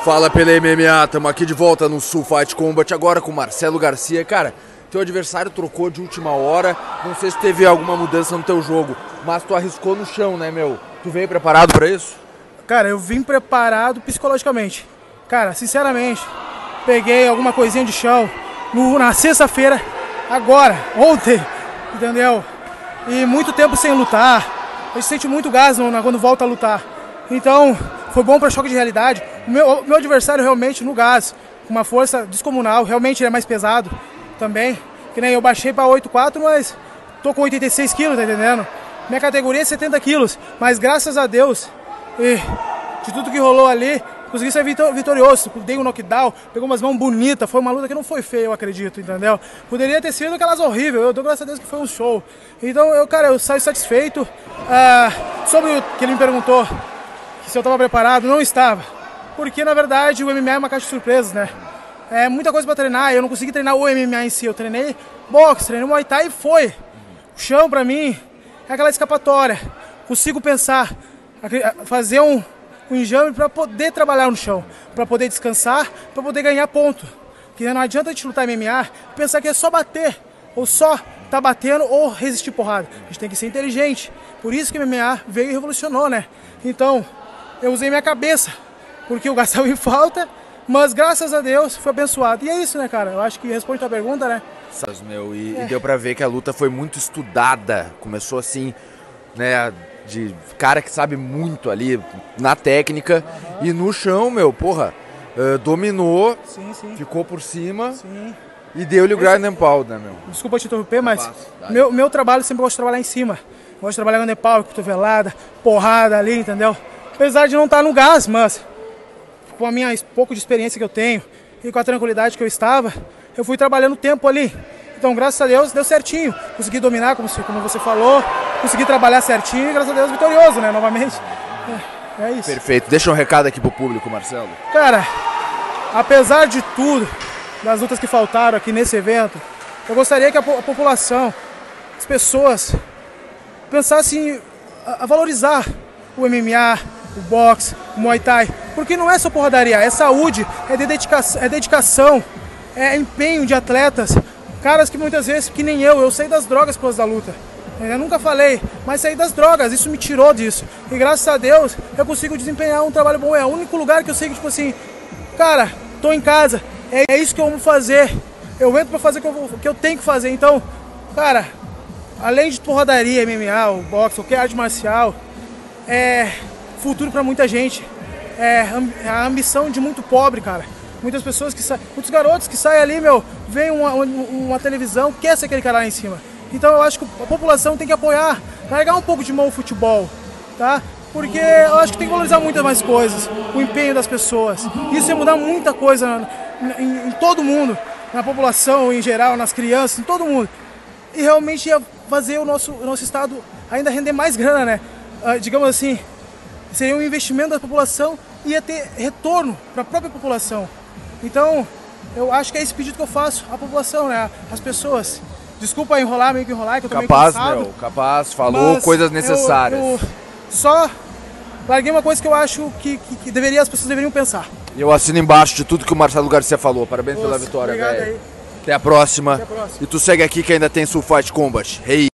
Fala pela MMA, estamos aqui de volta no Sul Fight Combat, agora com Marcelo Garcia. Cara, teu adversário trocou de última hora, não sei se teve alguma mudança no teu jogo, mas tu arriscou no chão, né, meu? Tu veio preparado pra isso? Cara, eu vim preparado psicologicamente. Cara, sinceramente, peguei alguma coisinha de chão na sexta-feira, agora, ontem, entendeu? E muito tempo sem lutar, a gente sente muito gás quando volta a lutar. Então, foi bom para choque de realidade. O meu adversário realmente no gás, com uma força descomunal, realmente ele é mais pesado também. Que nem eu baixei para 8,4, mas tô com 86 quilos, tá entendendo? Minha categoria é 70 quilos, mas graças a Deus, e de tudo que rolou ali, consegui ser vitorioso. Dei um knockdown, pegou umas mãos bonitas, foi uma luta que não foi feia, eu acredito, entendeu? Poderia ter sido aquelas horríveis, eu dou graças a Deus que foi um show. Então, eu saio satisfeito. Sobre o que ele me perguntou, se eu estava preparado, não estava. Porque, na verdade, o MMA é uma caixa de surpresas, né? É muita coisa para treinar, eu não consegui treinar o MMA em si. Eu treinei boxe, treinei Muay Thai e foi. O chão, para mim, é aquela escapatória. Consigo pensar, fazer um enjambre para poder trabalhar no chão, para poder descansar, para poder ganhar ponto. Porque não adianta a gente lutar MMA e pensar que é só bater, ou só tá batendo ou resistir porrada. A gente tem que ser inteligente. Por isso que o MMA veio e revolucionou, né? Então, eu usei minha cabeça, porque eu gastava em falta, mas graças a Deus foi abençoado. E é isso, né, cara? Eu acho que responde a tua pergunta, né? Meu, e deu pra ver que a luta foi muito estudada. Começou assim, né, de cara que sabe muito ali na técnica. E no chão, meu, porra, dominou, sim. ficou por cima. Sim. E deu-lhe o grind and pound, né, meu? Desculpa te interromper, mas meu trabalho sempre gosto de trabalhar em cima. Gosto de trabalhar no nepal, cotovelada, porrada ali, entendeu? Apesar de não estar no gás, mas com a minha pouco de experiência que eu tenho e com a tranquilidade que eu estava, eu fui trabalhando o tempo ali. Então, graças a Deus, deu certinho. Consegui dominar, como você falou, consegui trabalhar certinho e, graças a Deus, vitorioso, né, novamente. É isso. Perfeito. Deixa um recado aqui pro público, Marcelo. Cara, apesar de tudo, das lutas que faltaram aqui nesse evento, eu gostaria que a população, as pessoas, pensassem a valorizar o MMA, o boxe, o Muay Thai, porque não é só porradaria, é saúde, é dedicação, é empenho de atletas, caras que muitas vezes, que nem eu saí das drogas por causa da luta. Eu nunca falei, mas saí das drogas, isso me tirou disso. E graças a Deus eu consigo desempenhar um trabalho bom. É o único lugar que eu sei que, tipo assim, cara, tô em casa, é isso que eu vou fazer. Eu entro pra fazer o que eu tenho que fazer. Então, cara, além de porradaria, MMA, o boxe, qualquer arte marcial, é futuro pra muita gente. É a ambição de muito pobre, cara. Muitas pessoas que saem, muitos garotos que saem ali, meu, veem uma televisão, quer ser aquele cara lá em cima. Então eu acho que a população tem que apoiar, largar um pouco de mão o futebol, tá? Porque eu acho que tem que valorizar muitas mais coisas, o empenho das pessoas. Isso ia mudar muita coisa em todo mundo, na população em geral, nas crianças, em todo mundo. E realmente ia fazer o nosso estado ainda render mais grana, né? Digamos assim, seria um investimento da população e ia ter retorno para a própria população. Então, eu acho que é esse pedido que eu faço à população, né? Às pessoas. Desculpa meio que enrolar, que eu tô meio cansado. Meu, capaz, falou coisas necessárias. Eu só larguei uma coisa que eu acho que as pessoas deveriam pensar. E eu assino embaixo de tudo que o Marcelo Garcia falou. Parabéns pela vitória, velho. Até a próxima. E tu segue aqui que ainda tem Sul Fight Combat. Hey.